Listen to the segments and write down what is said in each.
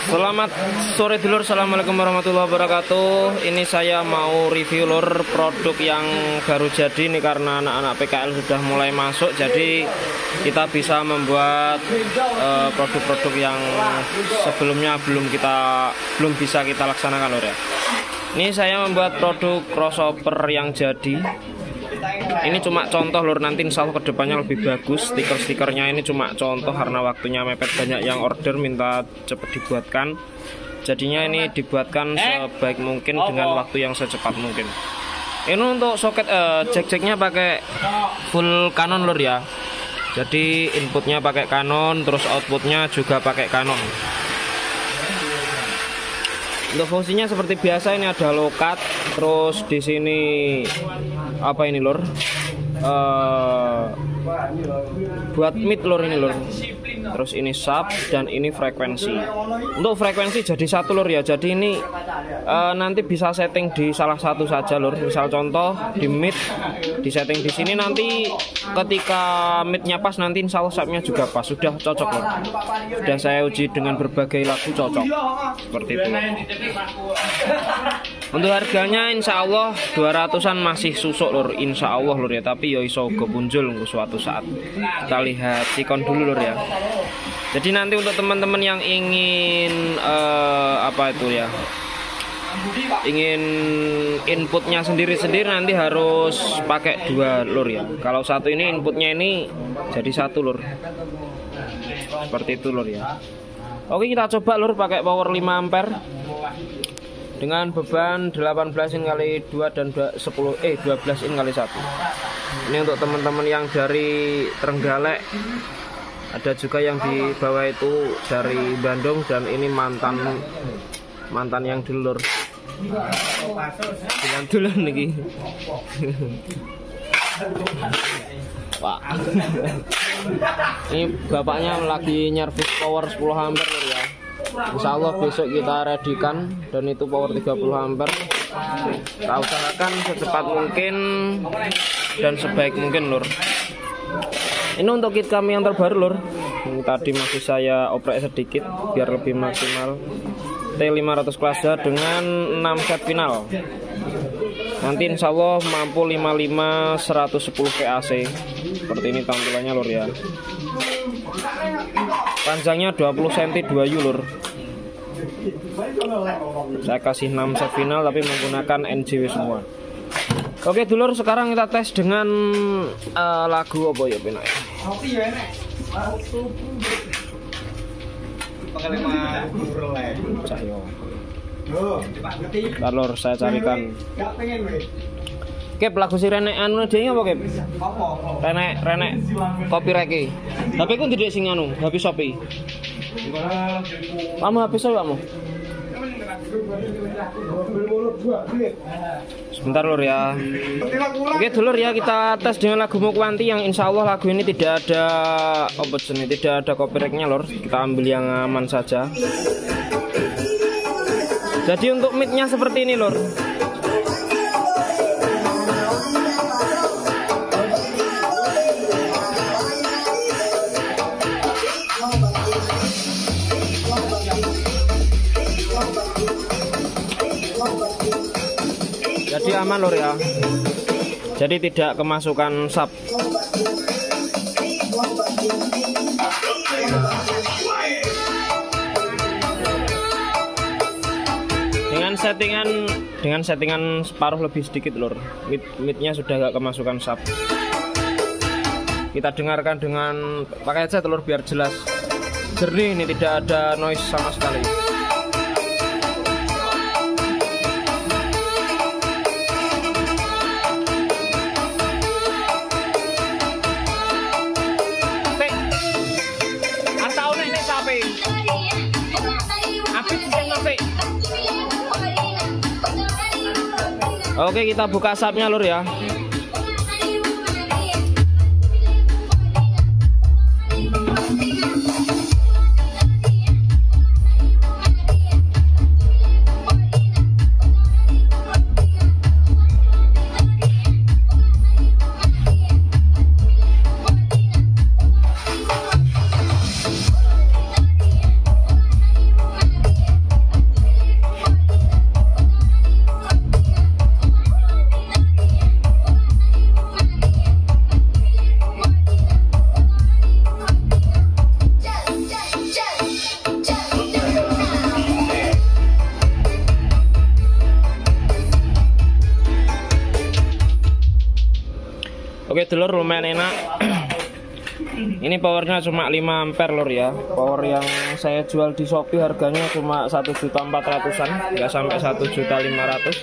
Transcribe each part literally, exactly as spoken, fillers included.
Selamat sore dulur, assalamualaikum warahmatullahi wabarakatuh. Ini saya mau review lur produk yang baru jadi nih, karena anak-anak P K L sudah mulai masuk, jadi kita bisa membuat produk-produk uh, yang sebelumnya belum kita belum bisa kita laksanakan lur ya. Ini saya membuat produk crossover yang jadi. Ini cuma contoh lur, nanti insya Allah kedepannya lebih bagus. Stiker-stikernya ini cuma contoh karena waktunya mepet, banyak yang order minta cepet dibuatkan. Jadinya ini dibuatkan sebaik mungkin dengan waktu yang secepat mungkin. Ini untuk soket eh, jack-jacknya pakai full Canon lur ya. Jadi inputnya pakai Canon, terus outputnya juga pakai Canon. Untuk fungsinya seperti biasa, ini ada lokat, terus di sini apa ini lur? Uh, buat mid lur ini lur. Terus ini sub dan ini frekuensi. Untuk frekuensi jadi satu lur ya. Jadi ini uh, nanti bisa setting di salah satu saja lur. Misal contoh di mid, di setting di sini, nanti ketika midnya pas nanti insya Allah subnya juga pas. Sudah cocok lur. Sudah saya uji dengan berbagai lagu, cocok. Seperti itu. Untuk harganya insya Allah dua ratusan masih susuk lur, insya Allah lur ya. Tapi yo iso go punjul nunggu suatu saat. Kita lihat sikon dulu lur ya. Jadi nanti untuk teman-teman yang ingin uh, apa itu ya, ingin inputnya sendiri-sendiri, nanti harus pakai dua lur ya. Kalau satu ini inputnya ini jadi satu lur. Seperti itu lur ya. Oke, kita coba lur pakai power lima ampere dengan beban delapan belas in kali dua dan sepuluh eh dua belas in kali satu. Ini untuk teman-teman yang dari Trenggalek, ada juga yang di bawah itu dari Bandung, dan ini mantan mantan yang dulur. Dengan dulur nih. Pak. Ini bapaknya lagi nyervis power sepuluh ampere ya. Insya Allah besok kita readykan, dan itu power tiga puluh ampere. Kita usahakan secepat mungkin dan sebaik mungkin lur. Ini untuk kit kami yang terbaru lur. Ini tadi masih saya oprek sedikit biar lebih maksimal. T lima ratus Claza dengan enam set final. Nanti insya Allah mampu lima puluh lima seratus sepuluh V A C. Seperti ini tampilannya lur ya. Panjangnya dua puluh sentimeter dua U lur. Saya kasih enam set final tapi menggunakan N J W semua. Oke dulur, sekarang kita tes dengan uh, lagu apa ya benar ya. Cahyo. Lur, saya carikan. Kep lagu si Renek anu dia apa kep? Renek Renek kopi reki. Tapi ku tidak sing anu, habis Shopee. Kamu habis apa kamu? Sebentar lur ya. Oke dulur ya, kita tes dengan lagu Mukwanti yang insya Allah lagu ini tidak ada obat seni, tidak ada copyrightnya lur. Kita ambil yang aman saja. Jadi untuk midnya seperti ini lur. Jadi aman lur ya. Jadi tidak kemasukan sub. Dengan settingan dengan settingan separuh lebih sedikit lur. Mid midnya sudah gak kemasukan sub. Kita dengarkan dengan pakai headset lur biar jelas. Jernih, ini tidak ada noise sama sekali. Oke, kita buka subnya lur ya. Oke dulur, lumayan enak. Ini powernya cuma lima ampere lur ya. Power yang saya jual di Shopee harganya cuma satu juta empat ratusan, nggak sampai satu juta lima ratus.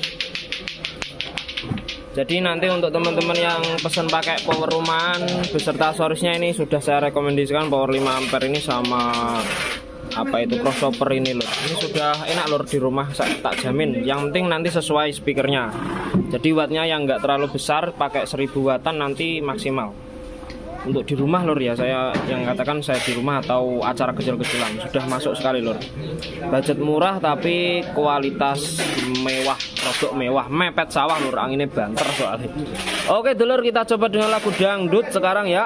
Jadi nanti untuk teman-teman yang pesan pakai power rumahan beserta source-nya ini sudah saya rekomendasikan power lima ampere ini sama apa itu crossover ini lur. Ini sudah enak lur di rumah, saya tak jamin. Yang penting nanti sesuai speakernya. Jadi wattnya yang nggak terlalu besar, pakai seribu wattan nanti maksimal. Untuk di rumah lur ya, saya yang katakan saya di rumah atau acara kecil-kecilan sudah masuk sekali lur. Budget murah tapi kualitas mewah, produk mewah, mepet sawah lur, anginnya banter soalnya. Oke dulur, kita coba dengan lagu dangdut sekarang ya.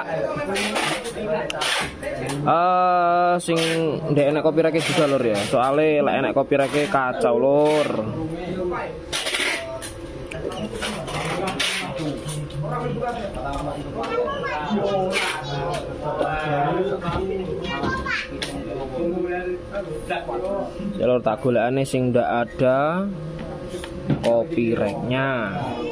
Uh, sing ndek enek copyright juga lur ya, soalnya lek enek copyright kacau lur. Jalur tak golekane sing ndak ada copyrightnya.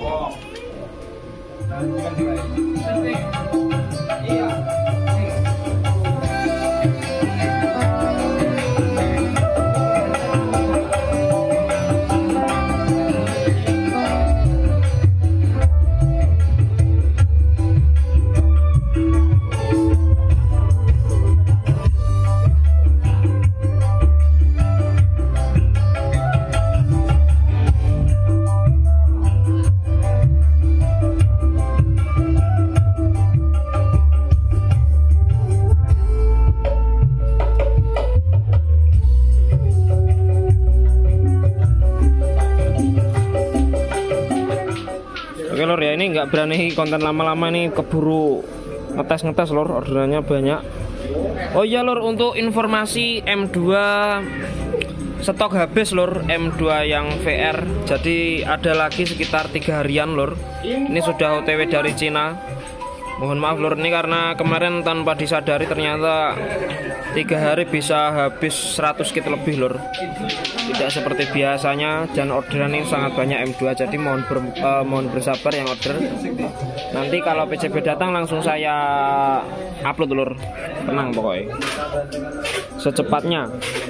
Oke lor ya, ini nggak berani konten lama-lama, ini keburu ngetes-ngetes lor, orderannya banyak. Oh iya lor, untuk informasi M dua stok habis lor, M dua yang V R. Jadi ada lagi sekitar tiga harian lor. Ini sudah O T W dari Cina. Mohon maaf lor, ini karena kemarin tanpa disadari ternyata tiga hari bisa habis seratus kit lebih lor. Tidak seperti biasanya, dan orderan ini sangat banyak M dua. Jadi mohon ber, uh, mohon bersabar yang order. Nanti kalau P C B datang langsung saya upload lor. Tenang pokoknya, secepatnya.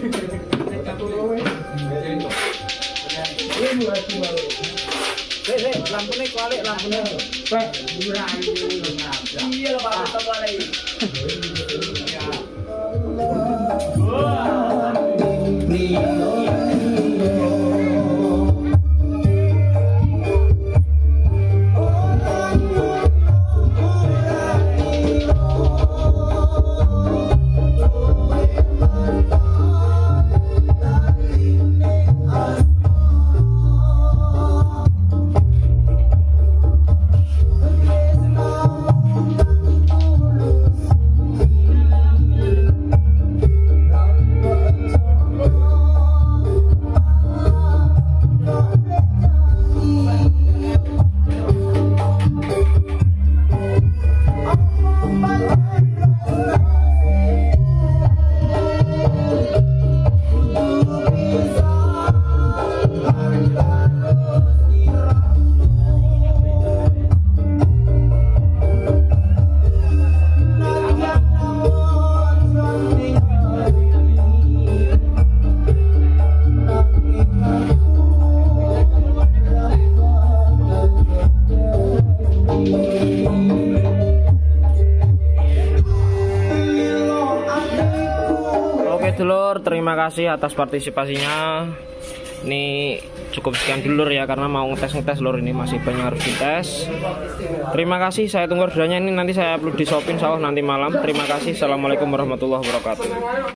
Lampunya kualik, lampunya Pak, iya Pak, tetap kualik. Dulur, terima kasih atas partisipasinya. Ini cukup sekian dulu ya, karena mau ngetes-ngetes lor, ini masih banyak harus dites. Terima kasih, saya tunggu orderannya, ini nanti saya upload di Shopee insya Allah nanti malam. Terima kasih, assalamualaikum warahmatullahi wabarakatuh.